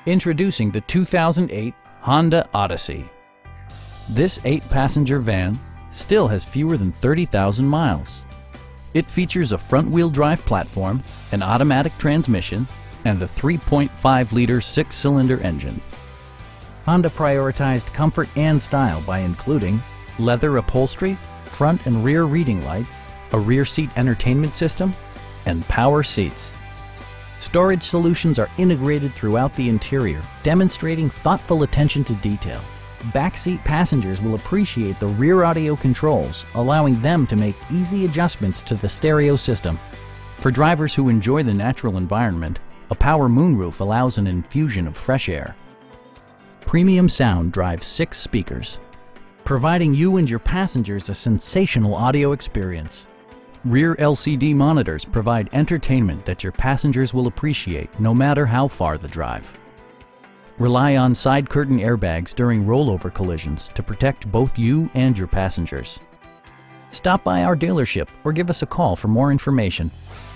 Introducing the 2008 Honda Odyssey. This 8-passenger van still has fewer than 30,000 miles. It features a front-wheel drive platform, an automatic transmission, and a 3.5-liter 6-cylinder engine. Honda prioritized comfort and style by including leather upholstery, front and rear reading lights, a rear seat entertainment system, and power seats. Storage solutions are integrated throughout the interior, demonstrating thoughtful attention to detail. Backseat passengers will appreciate the rear audio controls, allowing them to make easy adjustments to the stereo system. For drivers who enjoy the natural environment, a power moonroof allows an infusion of fresh air. Premium sound drives 6 speakers, providing you and your passengers a sensational audio experience. Rear LCD monitors provide entertainment that your passengers will appreciate no matter how far the drive. Rely on side curtain airbags during rollover collisions to protect both you and your passengers. Stop by our dealership or give us a call for more information.